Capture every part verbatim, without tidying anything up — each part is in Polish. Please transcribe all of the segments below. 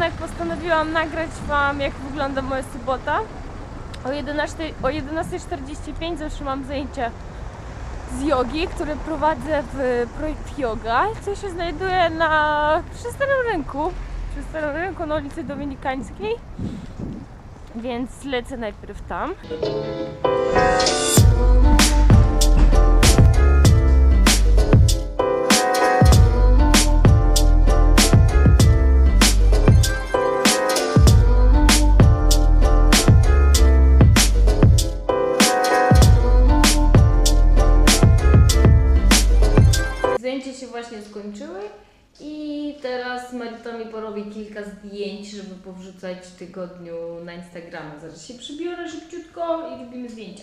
jednak postanowiłam nagrać wam, jak wygląda moja sobota. O jedenastej czterdzieści pięć zawsze mam zajęcia z jogi, które prowadzę w projekt Yoga, co się znajduje na przy Starym Rynku, przy Starym Rynku na ulicy Dominikańskiej, więc lecę najpierw tam. Zdjęcia się właśnie skończyły i teraz Marita mi porobi kilka zdjęć, żeby powrzucać w tygodniu na Instagrama. Zaraz się przybiorę szybciutko i robimy zdjęcia.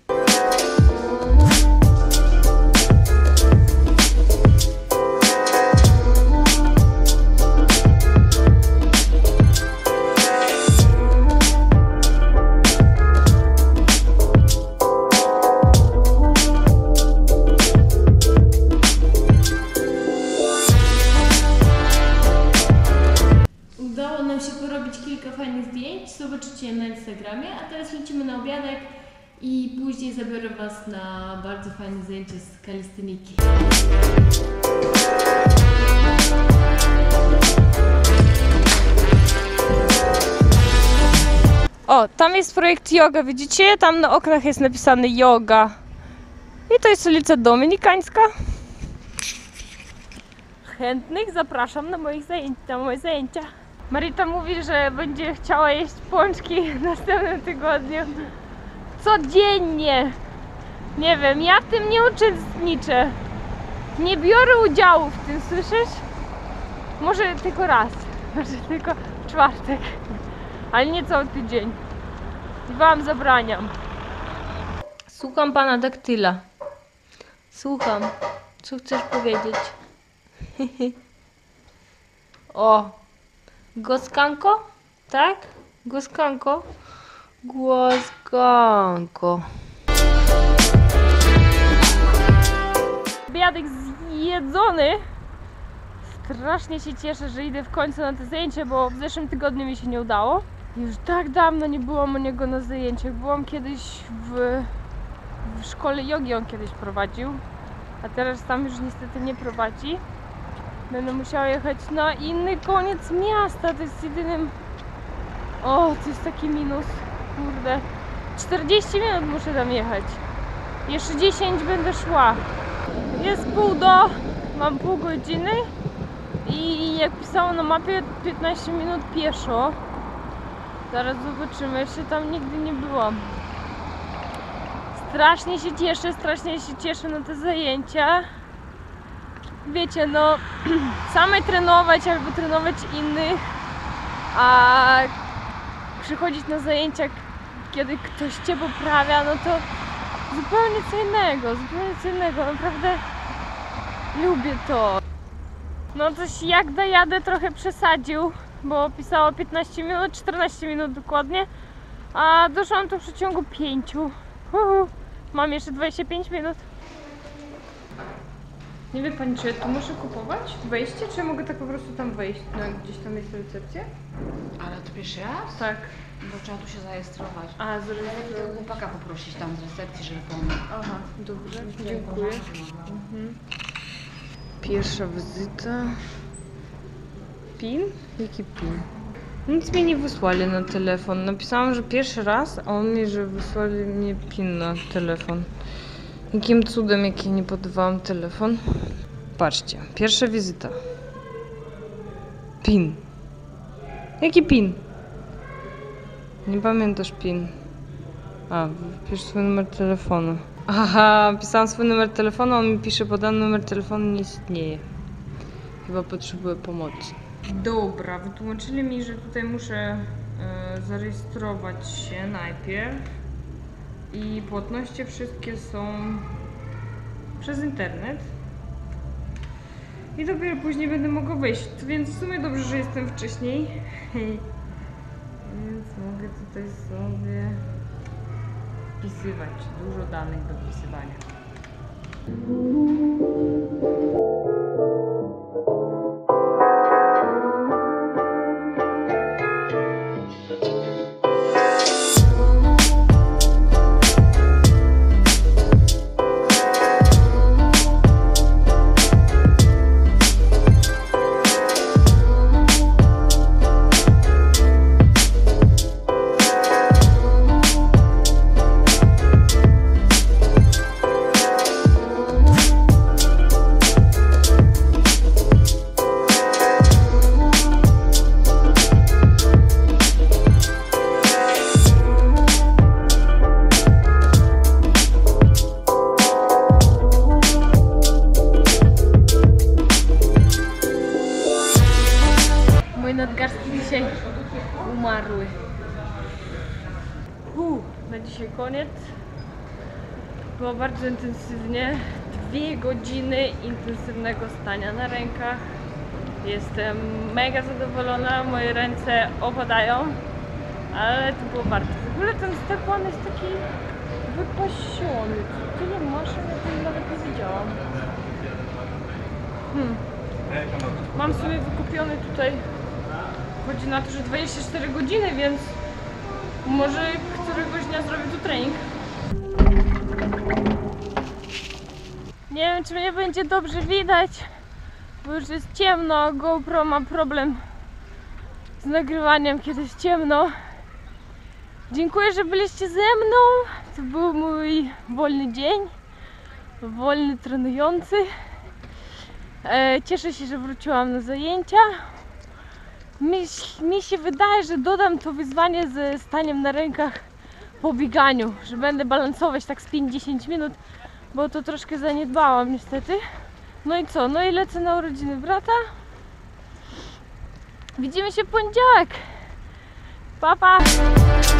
Udało nam się porobić kilka fajnych zdjęć, zobaczycie je na Instagramie, a teraz lecimy na obiadek i później zabiorę was na bardzo fajne zajęcie z kalistyniki. O, tam jest projekt Yoga, widzicie? Tam na oknach jest napisane Yoga. I to jest ulica Dominikańska. Chętnych zapraszam na, moich zajęć, na moje zajęcia. Marita mówi, że będzie chciała jeść pączki w następnym tygodniu. Codziennie! Nie wiem, ja w tym nie uczestniczę. Nie biorę udziału w tym, słyszysz? Może tylko raz. Może tylko w czwartek. Ale nie cały tydzień. I wam zabraniam. Słucham pana daktyla. Słucham. Co chcesz powiedzieć? O! Głoskanko? Tak? Głoskanko? Głoskanko. Obiadek zjedzony. Strasznie się cieszę, że idę w końcu na te zajęcie, bo w zeszłym tygodniu mi się nie udało. Już tak dawno nie byłam u niego na zajęciach. Byłam kiedyś w, w szkole jogi, on kiedyś prowadził, a teraz tam już niestety nie prowadzi. Będę musiała jechać na inny koniec miasta, to jest jedynym... O, to jest taki minus, kurde. czterdzieści minut muszę tam jechać. Jeszcze dziesięć będę szła. Jest pół do, mam pół godziny i jak pisało na mapie piętnaście minut pieszo. Zaraz zobaczymy, jeszcze tam nigdy nie byłam. Strasznie się cieszę, strasznie się cieszę na te zajęcia. Wiecie, no same trenować albo trenować innych, a przychodzić na zajęcia, kiedy ktoś cię poprawia, no to zupełnie co innego, zupełnie co innego, naprawdę lubię to. No coś jak dojadę trochę przesadził, bo pisało piętnaście minut, czternaście minut dokładnie, a doszłam tu w przeciągu pięciu. Uhu. Mam jeszcze dwadzieścia pięć minut. Nie wie pani, czy tu muszę kupować wejście, czy mogę tak po prostu tam wejść? No, gdzieś tam jest recepcja? Ale to pierwszy raz? Tak. Bo trzeba tu się zarejestrować. A, Ale zarejestrować. tego chłopaka poprosić tam z recepcji, żeby pomógł. Aha, dobrze, dziękuję. Mhm. Pierwsza wizyta. PIN? Jaki PIN? Nic mi nie wysłali na telefon. Napisałam, że pierwszy raz, a on mi, że wysłali mnie PIN na telefon. Jakim cudem, jak ja nie podawałam telefon. Patrzcie, pierwsza wizyta. PIN. Jaki PIN? Nie pamiętasz PIN. A, pisz swój numer telefonu. Aha, pisałam swój numer telefonu, on mi pisze, podany numer telefonu nie istnieje. Chyba potrzebuję pomocy. Dobra, wytłumaczyli mi, że tutaj muszę e, zarejestrować się najpierw. I płatności wszystkie są przez internet. I dopiero później będę mogła wejść, więc w sumie dobrze, że jestem wcześniej. Więc mogę tutaj sobie wpisywać. Dużo danych do wpisywania. dzisiaj koniec. Było bardzo intensywnie. Dwie godziny intensywnego stania na rękach. Jestem mega zadowolona, moje ręce opadają, ale to było warto. W ogóle ten step one jest taki wypasiony. Tyle maszyn, ja tym nawet nie widziałam. Hmm. Mam sobie wykupiony tutaj, chodzi na to, że dwadzieścia cztery godziny, więc może któregoś dnia zrobię tu trening. Nie wiem, czy mnie będzie dobrze widać, bo już jest ciemno. GoPro ma problem z nagrywaniem, kiedy jest ciemno. Dziękuję, że byliście ze mną. To był mój wolny dzień, wolny trenujący. E, cieszę się, że wróciłam na zajęcia. Mi, mi się wydaje, że dodam to wyzwanie ze staniem na rękach po bieganiu, że będę balansować tak z pięć do dziesięciu minut, bo to troszkę zaniedbałam niestety. No i co? No i lecę na urodziny brata. Widzimy się w poniedziałek. Pa, pa!